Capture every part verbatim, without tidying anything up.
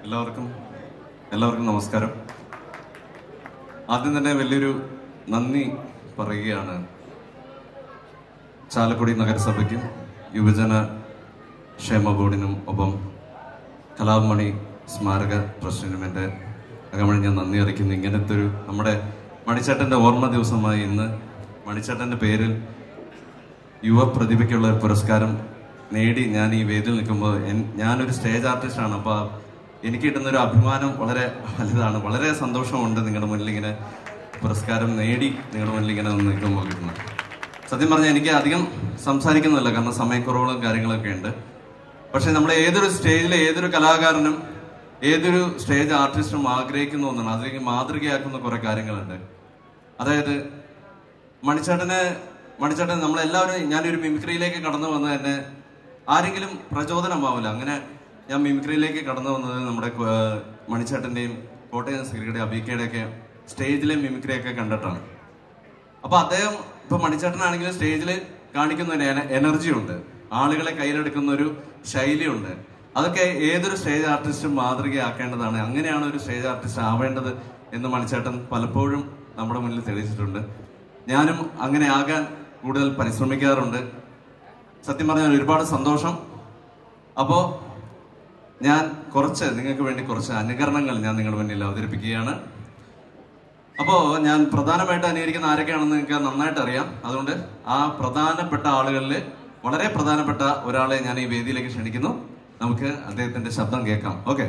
എല്ലാവർക്കും എല്ലാവർക്കും നമസ്കാരം. ആദ്യം തന്നെ വലിയൊരു നന്ദി പറയുകയാണ് ചാലക്കുടി നഗരസഭയ്ക്കും യുവജന ക്ഷേമ ബോർഡിനും ഒപ്പം കലാമണി സ്മാരക ട്രസ്റ്റിനും എൻ്റെ അകമഴി ഞാൻ നന്ദി അറിയിക്കുന്നു. ഇങ്ങനത്തെ ഒരു നമ്മുടെ മണിച്ചേട്ടൻ്റെ ഓർമ്മ ദിവസമായി ഇന്ന് മണിച്ചേട്ടൻ്റെ പേരിൽ യുവ പ്രതിഭയ്ക്കുള്ള ഒരു പുരസ്കാരം നേടി ഞാൻ ഈ വേദിയിൽ നിൽക്കുമ്പോൾ ഞാനൊരു സ്റ്റേജ് ആർട്ടിസ്റ്റാണ്. അപ്പോൾ എനിക്ക് കിട്ടുന്നൊരു അഭിമാനം വളരെ വലുതാണ്. വളരെ സന്തോഷമുണ്ട് നിങ്ങളുടെ മുന്നിൽ ഇങ്ങനെ പുരസ്കാരം നേടി നിങ്ങളുടെ മുന്നിൽ ഇങ്ങനെ നിൽക്കുമ്പോൾ കിട്ടുന്നത്. സത്യം പറഞ്ഞാൽ എനിക്ക് അധികം സംസാരിക്കുന്നില്ല, കാരണം സമയക്കുറവുകളും കാര്യങ്ങളൊക്കെ ഉണ്ട്. പക്ഷെ നമ്മൾ ഏതൊരു സ്റ്റേജിൽ ഏതൊരു കലാകാരനും ഏതൊരു സ്റ്റേജ് ആർട്ടിസ്റ്റും ആഗ്രഹിക്കുന്ന ഒന്നാണ്, അതിലേക്ക് മാതൃകയാക്കുന്ന കുറെ കാര്യങ്ങളുണ്ട്. അതായത് മണിച്ചേട്ടനെ മണിച്ചേട്ടൻ നമ്മളെല്ലാവരും ഞാനൊരു മിമിക്രിയിലേക്ക് കടന്നു വന്നത് തന്നെ ആരെങ്കിലും പ്രചോദനമാവില്ല. അങ്ങനെ ഞാൻ മിമിക്രിയിലേക്ക് കടന്നു വന്നത് നമ്മുടെ മണിച്ചേട്ടൻ്റെയും കോട്ടയം സിറിയുടെ അബീക്കയുടെയൊക്കെ സ്റ്റേജിലെ മിമിക്രിയൊക്കെ കണ്ടിട്ടാണ്. അപ്പൊ അദ്ദേഹം ഇപ്പൊ മണിച്ചേട്ടനാണെങ്കിലും സ്റ്റേജിൽ കാണിക്കുന്ന ഒരു എനർജി ഉണ്ട്, ആളുകളെ കയ്യിലെടുക്കുന്ന ഒരു ശൈലിയുണ്ട്. അതൊക്കെ ഏതൊരു സ്റ്റേജ് ആർട്ടിസ്റ്റും മാതൃകയാക്കേണ്ടതാണ്. അങ്ങനെയാണ് ഒരു സ്റ്റേജ് ആർട്ടിസ്റ്റ് ആവേണ്ടത് എന്ന് മണിച്ചേട്ടൻ പലപ്പോഴും നമ്മുടെ മുന്നിൽ തെളിയിച്ചിട്ടുണ്ട്. ഞാനും അങ്ങനെ ആകാൻ കൂടുതൽ പരിശ്രമിക്കാറുണ്ട്. സത്യം പറഞ്ഞാൽ ഒരുപാട് സന്തോഷം. അപ്പോ ഞാൻ കുറച്ച് നിങ്ങൾക്ക് വേണ്ടി കുറച്ച് അനുകരണങ്ങൾ ഞാൻ നിങ്ങളുടെ മുന്നിൽ അവതരിപ്പിക്കുകയാണ്. അപ്പോൾ ഞാൻ പ്രധാനമായിട്ട് അനുകരിക്കുന്ന ആരൊക്കെയാണെന്ന് നിങ്ങൾക്ക് നന്നായിട്ട് അറിയാം. അതുകൊണ്ട് ആ പ്രധാനപ്പെട്ട ആളുകളിൽ വളരെ പ്രധാനപ്പെട്ട ഒരാളെ ഞാൻ ഈ വേദിയിലേക്ക് ക്ഷണിക്കുന്നു. നമുക്ക് അദ്ദേഹത്തിന്റെ ശബ്ദം കേൾക്കാം. ഓക്കെ.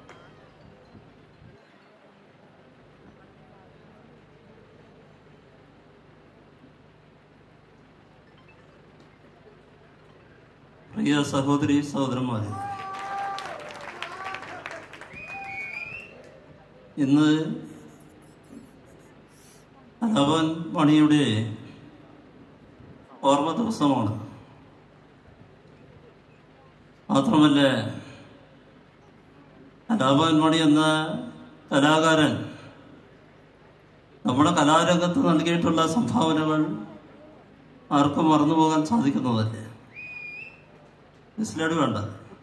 പ്രിയ സഹോദരി സഹോദരന്മാരെ, ഇന്ന് കലാഭവൻ മണിയുടെ ഓർമ്മ ദിവസമാണ്. മാത്രമല്ല, കലാഭവൻ മണി എന്ന കലാകാരൻ നമ്മുടെ കലാരംഗത്ത് നൽകിയിട്ടുള്ള സംഭാവനകൾ ആർക്കും മറന്നുപോകാൻ സാധിക്കുന്നതല്ലേ. മിസ്ലേഡ് വേണ്ട.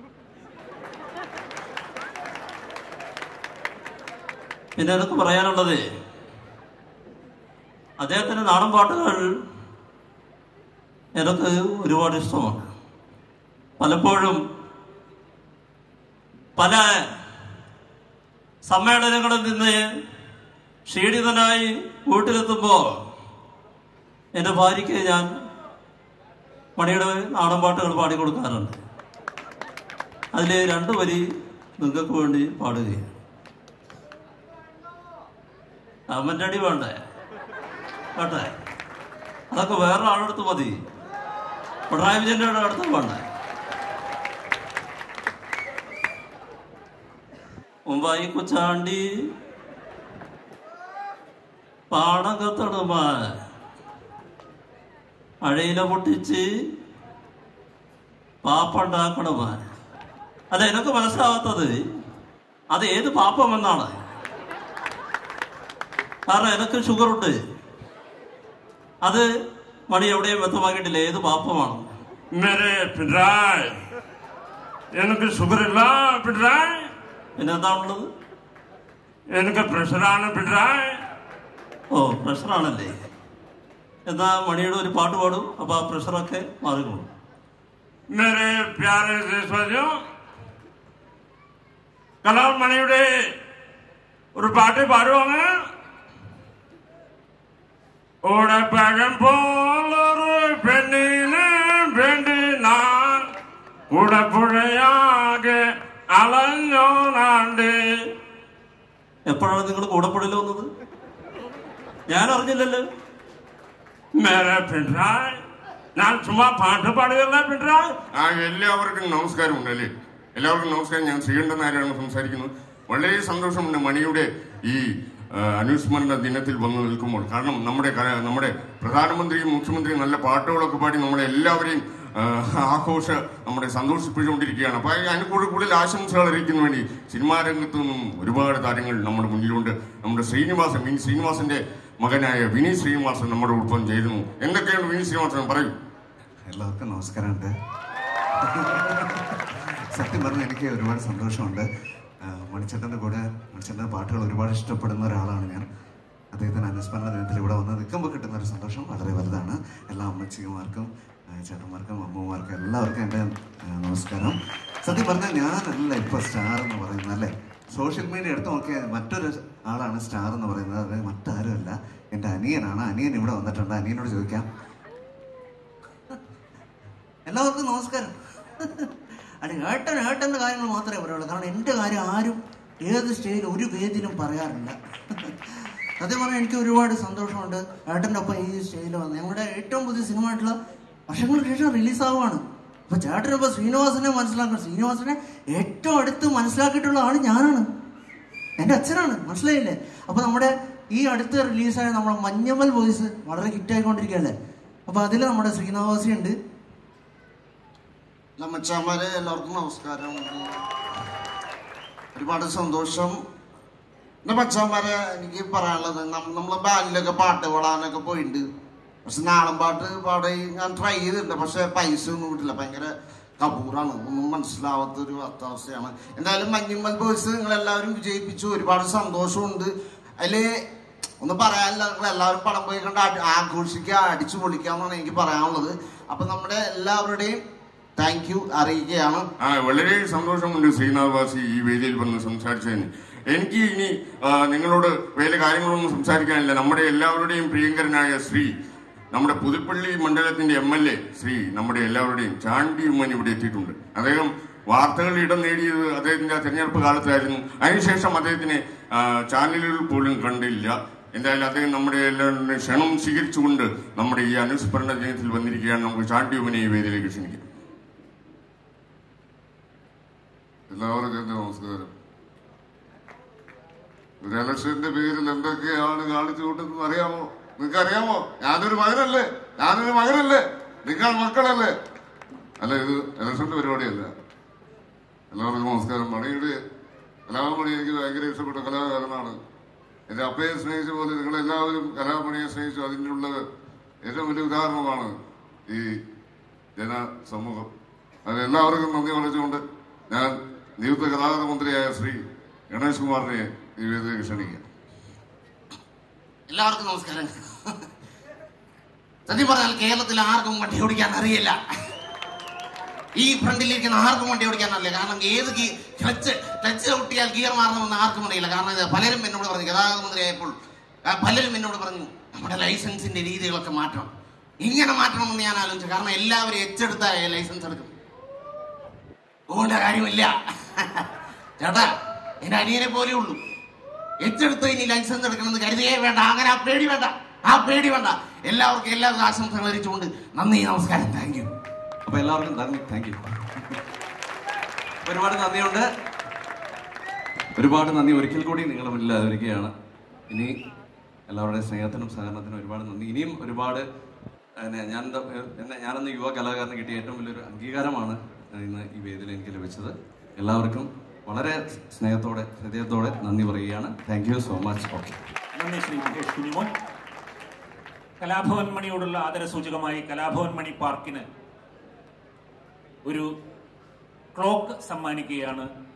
പിന്നെ എനിക്ക് പറയാനുള്ളത്, അദ്ദേഹത്തിന്റെ നാടൻ പാട്ടുകൾ എനിക്ക് ഒരുപാട് ഇഷ്ടമാണ്. പലപ്പോഴും പല സമ്മേളനങ്ങളിൽ നിന്ന് ക്ഷീണിതനായി വീട്ടിലെത്തുമ്പോൾ എൻ്റെ ഭാര്യയ്ക്ക് ഞാൻ മണിയുടെ നാടൻ പാട്ടുകൾ പാടിക്കൊടുക്കാറുണ്ട്. അതിൽ രണ്ടു വരി നിങ്ങൾക്ക് വേണ്ടി പാടുകയാണ്. കമന്റ് അടി വേണ്ടേ കേട്ടെ, അതൊക്കെ വേറെ ആളെടുത്ത് മതി, പിണറായി വിജയന്റെ അടുത്ത് വേണ്ടേ. മുമ്പായി കുച്ചാണ്ടി പാടകത്തടുമ മഴയില പൊട്ടിച്ച് പാപ്പുണ്ടാക്കണമ. അല്ല, എനിക്ക് മനസ്സിലാവാത്തത് അത് ഏത് പാപ്പം എന്നാണ്. കാരണം എനിക്ക് ഷുഗറുണ്ട്. അത് മണി എവിടെയും വ്യക്തമാക്കിയിട്ടില്ല ഏത് പാപ്പമാണ്. എനിക്ക് ഷുഗറില്ല പിണറായി. പിന്നെന്താണുള്ളത്? എനിക്ക് പ്രഷറാണ് പിണറായി. ഓ, പ്രഷറാണല്ലേ. എന്നാ മണിയുടെ ഒരു പാട്ട് പാടും, അപ്പൊ ആ പ്രഷറൊക്കെ മാറിക്കോളും. മേരെ പ്യാരെ ദേശവാസിയോ, കലാമണിയുടെ ഒരു പാട്ട് പാടുവാണ്. ഓടപ്പഴം പോലൊരു പെണ്ണിന് വേണ്ടി ഞാൻ കൂടപ്പുഴയാകെ അലഞ്ഞോനാണ്ട്. എപ്പോഴാണ് നിങ്ങൾ കൂടപ്പുഴയിൽ വന്നത്? ഞാൻ അറിഞ്ഞില്ലല്ലോ. മേരെ പിണറായി, ഞാൻ ചുമ്മാ പാട്ട് പാടുകയല്ല പിണറായി. ആ എല്ലാവർക്കും നമസ്കാരം ഉണ്ടല്ലേ. എല്ലാവർക്കും നമസ്കാരം. ഞാൻ ശ്രീകണ്ഠൻ നായരാണ് സംസാരിക്കുന്നത്. വളരെ സന്തോഷമുണ്ട് മണിയുടെ ഈ അനുസ്മരണ ദിനത്തിൽ വന്നു നിൽക്കുമ്പോൾ. കാരണം നമ്മുടെ നമ്മുടെ പ്രധാനമന്ത്രിയും മുഖ്യമന്ത്രിയും നല്ല പാട്ടുകളൊക്കെ പാടി നമ്മളെ എല്ലാവരെയും ആഘോഷ നമ്മുടെ സന്തോഷിപ്പിച്ചുകൊണ്ടിരിക്കുകയാണ്. അപ്പൊ അതിന് കൂടുതൽ കൂടുതൽ ആശംസകൾ അറിയിക്കുന്ന വേണ്ടി സിനിമാ രംഗത്തു നിന്നും ഒരുപാട് താരങ്ങൾ നമ്മുടെ മുന്നിലുണ്ട്. നമ്മുടെ ശ്രീനിവാസൻ, വിനി ശ്രീനിവാസന്റെ മകനായ വിനി ശ്രീനിവാസൻ നമ്മുടെ ഒപ്പം ചേരുന്നു. എന്തൊക്കെയാണ് വിനി ശ്രീനിവാസൻ പറയൂ. എല്ലാവർക്കും നമസ്കാരമുണ്ട്. സത്യം പറഞ്ഞാൽ എനിക്ക് ഒരുപാട് സന്തോഷമുണ്ട്. മണിച്ചേട്ടൻ്റെ കൂടെ മണിച്ചേട്ടൻ്റെ പാട്ടുകൾ ഒരുപാട് ഇഷ്ടപ്പെടുന്ന ഒരാളാണ് ഞാൻ. അദ്ദേഹത്തിന് അനുസ്മരണ ദിനത്തിൽ ഇവിടെ വന്ന് നിൽക്കുമ്പോൾ കിട്ടുന്ന ഒരു സന്തോഷം വളരെ വലുതാണ്. എല്ലാ അമ്മച്ചിമാർക്കും ചേട്ടന്മാർക്കും അമ്മമാർക്കും എല്ലാവർക്കും എൻ്റെ നമസ്കാരം. സത്യം പറഞ്ഞാൽ ഞാനല്ല ഇപ്പോൾ സ്റ്റാർ എന്ന് പറയുന്നത് അല്ലേ. സോഷ്യൽ മീഡിയ എടുത്ത് നോക്കിയാൽ മറ്റൊരു ആളാണ് സ്റ്റാർ എന്ന് പറയുന്നത്. അത് മറ്റാരുമല്ല, എൻ്റെ അനിയനാണ്. അനിയൻ ഇവിടെ വന്നിട്ടുണ്ട്. അനിയനോട് ചോദിക്കാം. എല്ലാവർക്കും നമസ്കാരം. അടി ഏട്ടൻ ഏട്ടൻ്റെ കാര്യങ്ങൾ മാത്രമേ പറയുള്ളൂ. കാരണം എൻ്റെ കാര്യം ആരും ഏത് സ്റ്റേജിൽ ഒരു വേദിയിലും പറയാറില്ല. സത്യം പറഞ്ഞാൽ എനിക്ക് ഒരുപാട് സന്തോഷമുണ്ട് ഏട്ടൻ്റെ ഒപ്പം ഈ സ്റ്റേജിൽ വന്ന്. ഞങ്ങളുടെ ഏറ്റവും പുതിയ സിനിമ ആയിട്ടുള്ള വർഷങ്ങൾക്ക് ശേഷം റിലീസാവുകയാണ്. അപ്പോൾ ചേട്ടനിപ്പോൾ ശ്രീനിവാസനെ മനസ്സിലാക്കണം. ശ്രീനിവാസനെ ഏറ്റവും അടുത്ത് മനസ്സിലാക്കിയിട്ടുള്ള ആൾ ഞാനാണ്, എൻ്റെ അച്ഛനാണ്. മനസ്സിലായില്ലേ? അപ്പോൾ നമ്മുടെ ഈ അടുത്ത് റിലീസായ നമ്മുടെ മഞ്ഞമ്മൽ വോയിസ് വളരെ ഹിറ്റായിക്കൊണ്ടിരിക്കുകയല്ലേ. അപ്പോൾ അതിൽ നമ്മുടെ ശ്രീനിവാസി ഉണ്ട്. മച്ചാമാരെ എല്ലാവർക്കും നമസ്കാരം. ഒരുപാട് സന്തോഷം. എൻ്റെ മച്ചാമാരെ എനിക്ക് പറയാനുള്ളത്, നമ്മൾ ബാൻഡിലൊക്കെ പാട്ട് പാടാനൊക്കെ പോയിട്ടുണ്ട്. പക്ഷെ നാടൻ പാട്ട് പാടി ഞാൻ ട്രൈ ചെയ്തിട്ടുണ്ട്. പക്ഷെ പൈസ ഒന്നും കിട്ടില്ല. ഭയങ്കര കപൂറാണ്, ഒന്നും മനസ്സിലാവാത്തൊരു അവസ്ഥയാണ്. എന്തായാലും മഞ്ഞുമ്മൽ ബോയ്സ് നിങ്ങളെല്ലാവരും വിജയിപ്പിച്ചു. ഒരുപാട് സന്തോഷമുണ്ട്. അതിൽ ഒന്നും പറയാനില്ല. നിങ്ങളെല്ലാവരും പടം പോയി കണ്ട് ആഘോഷിക്കുക, അടിച്ചു പൊളിക്കാമെന്നാണ് എനിക്ക് പറയാനുള്ളത്. അപ്പം നമ്മുടെ എല്ലാവരുടെയും താങ്ക് യു അറിയിക്കുകയാണ്. ആ വളരെ സന്തോഷമുണ്ട് ശ്രീനാഥ് വാസി ഈ വേദിയിൽ വന്ന് സംസാരിച്ചതിന്. എനിക്ക് ഇനി നിങ്ങളോട് വേറെ കാര്യങ്ങളൊന്നും സംസാരിക്കാനില്ല. നമ്മുടെ എല്ലാവരുടെയും പ്രിയങ്കരനായ ശ്രീ നമ്മുടെ പുതുപ്പള്ളി മണ്ഡലത്തിന്റെ എം എൽ എ ശ്രീ നമ്മുടെ എല്ലാവരുടെയും ചാണ്ടി ഉമ്മൻ ഇവിടെ എത്തിയിട്ടുണ്ട്. അദ്ദേഹം വാർത്തകളിൽ ഇടം നേടിയത് അദ്ദേഹത്തിന്റെ തെരഞ്ഞെടുപ്പ് കാലത്തായിരുന്നു. അതിനുശേഷം അദ്ദേഹത്തിനെ ചാനലുകളിൽ പോലും കണ്ടില്ല. എന്തായാലും അദ്ദേഹം നമ്മുടെ എല്ലാവരുടെയും ക്ഷണം സ്വീകരിച്ചുകൊണ്ട് നമ്മുടെ ഈ അനുസ്മരണ ദിനത്തിൽ വന്നിരിക്കുകയാണ്. നമുക്ക് ചാണ്ടി ഉമ്മനെ ഈ വേദിയിലേക്ക് ക്ഷണിക്കാം. എല്ലാവർക്കും എന്റെ നമസ്കാരം. ഒരു ഇലക്ഷന്റെ പേരിൽ എന്തൊക്കെയാണ് കാണിച്ചു കൂട്ടുന്നത് അറിയാമോ? നിങ്ങൾക്ക് അറിയാമോ? ഞാനൊരു മകനല്ലേ, ഞാനൊരു മകനല്ലേ, നിങ്ങൾ മക്കളല്ലേ? അല്ല, ഇത് ഇലക്ഷന്റെ പരിപാടിയല്ല. എല്ലാവർക്കും നമസ്കാരം. മണിയുടെ കലാമണി എനിക്ക് ഭയങ്കര ഇഷ്ടപ്പെട്ട കലാകാരനാണ്. എന്റെ അപ്പയെ സ്നേഹിച്ച പോലെ നിങ്ങളെല്ലാവരും കലാമണിയെ സ്നേഹിച്ചു. അതിനുള്ള ഏറ്റവും വലിയ ഉദാഹരണമാണ് ഈ ജനസമൂഹം. അതിലെല്ലാവർക്കും നന്ദി പറഞ്ഞുകൊണ്ട് ഞാൻ നിയുക്ത ഗതാഗത മന്ത്രിയായ ശ്രീ ഗണേഷ് കുമാറിനെ ഈ വേദിയിലേക്ക് ക്ഷണിക്കാം. എല്ലാവർക്കും നമസ്കാരം. സത്യം പറഞ്ഞാൽ കേരളത്തിൽ ആർക്കും വണ്ടി ഓടിക്കാൻ അറിയില്ല. ഈ ഫ്രണ്ടിലിരിക്കുന്ന ആർക്കും വണ്ടി ഓടിക്കാൻ അറിയില്ല. കാരണം ഏത് ക്ലച്ച് ക്ലച്ച് ഔട്ടിയാൽ ഗിയർ മാറണമെന്ന് ആർക്കും അറിയില്ല. കാരണം പലരും എന്നോട് പറഞ്ഞു, ഗതാഗത മന്ത്രിയായപ്പോൾ പലരും എന്നോട് പറഞ്ഞു നമ്മുടെ ലൈസൻസിന്റെ രീതികളൊക്കെ മാറ്റണം, ഇങ്ങനെ മാറ്റണമെന്ന് ഞാൻ ആലോചിച്ചു. കാരണം എല്ലാവരും എച്ചെടുത്താൽ ലൈസൻസ് എടുക്കും. പോകേണ്ട കാര്യമില്ല ചേട്ടാ, എന്റെ അനിയനെ പോലെ ഉള്ളൂ. എച്ചെടുത്ത് ഇനി ലൈസൻസ് എടുക്കണമെന്ന് കരുതിയേ വേണ്ട. അങ്ങനെ ആ പേടി വേണ്ട, ആ പേടി വേണ്ട. എല്ലാവർക്കും എല്ലാവരും ആശംസകൾ അറിയിച്ചുകൊണ്ട് നന്ദി, നമസ്കാരം, താങ്ക് യു. അപ്പൊ എല്ലാവർക്കും നന്ദി, താങ്ക് യു. ഒരുപാട് നന്ദിയുണ്ട്. ഒരുപാട് നന്ദി ഒരിക്കൽ കൂടി നിങ്ങളുടെ മുന്നിൽ അവതരിക്കുകയാണ്. ഇനി എല്ലാവരുടെയും സ്നേഹത്തിനും സഹകരണത്തിനും ഒരുപാട് നന്ദി. ഇനിയും ഒരുപാട് ഞാൻ എന്നെ ഞാനെന്ന യുവ കലാകാരന് കിട്ടിയ ഏറ്റവും വലിയൊരു അംഗീകാരമാണ് ഇന്ന് ഈ വേദിയിൽ എനിക്ക് ലഭിച്ചത്. എല്ലാവർക്കും വളരെ സ്നേഹത്തോടെ ഹൃദയത്തോടെ നന്ദി പറയുകയാണ്. Thank you so much. Okay, നന്ദി ശ്രീ മുകേഷ് കുഞ്ഞുമോൻ. കലാഭവൻ മണിയോടുള്ള ആദരസൂചകമായി കലാഭവൻ മണി പാർക്കിന് ഒരു ക്ലോക്ക് സമ്മാനിക്കുകയാണ്